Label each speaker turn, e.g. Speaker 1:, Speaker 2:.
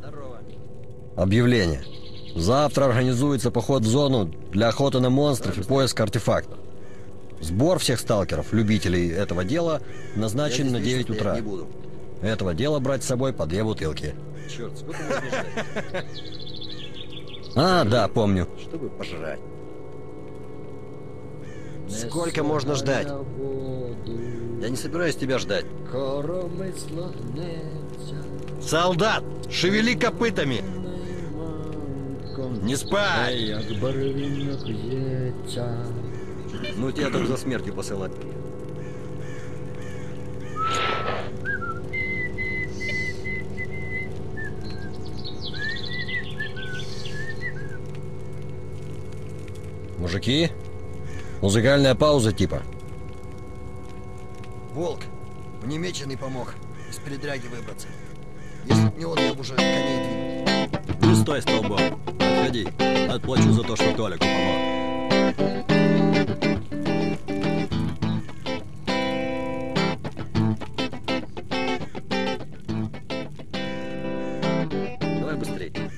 Speaker 1: Объявление. Завтра организуется поход в зону для охоты на монстров и поиска артефактов. Сбор всех сталкеров, любителей этого дела, назначен на 9 утра. Этого дела брать с собой по 2 бутылки.
Speaker 2: Черт, сколько можно ждать?
Speaker 1: А, да, помню.
Speaker 2: Чтобы пожрать.
Speaker 1: Сколько можно ждать? Я не собираюсь тебя ждать. Солдат, шевели копытами! Не спать! Ну тебя там за смертью посылать. Мужики, музыкальная пауза типа.
Speaker 3: Волк, мне Меченый помог из передряги выбраться. Если б не он, я бы уже коней двинул.
Speaker 1: Не стой столбом. Отходи. Отплачу за то, что Толику помог. Давай быстрей.